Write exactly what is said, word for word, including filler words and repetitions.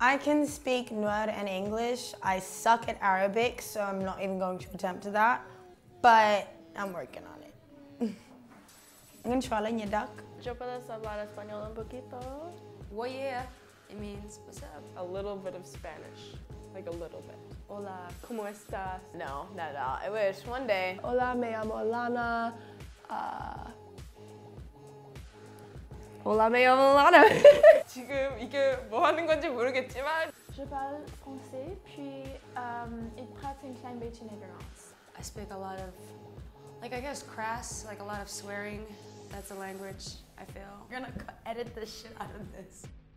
I can speak Nuer and English. I suck at Arabic, so I'm not even going to attempt that. But I'm working on it. I'm gonna try learning duck. Yo puedo hablar español un poquito. Well, yeah. It means, what's up? A little bit of Spanish. Like a little bit. Hola, ¿cómo estás? No, not at all. I wish, one day. Hola, me llamo Lana. Uh, Hola, me llamo Lana. 지금 이게 뭐 하는 건지 모르겠지만. Je parle français, puis um, il pratique une klein beetje Nederlands. I speak a lot of, like, I guess crass, like a lot of swearing. That's a language, I feel. You're gonna edit the shit out of this.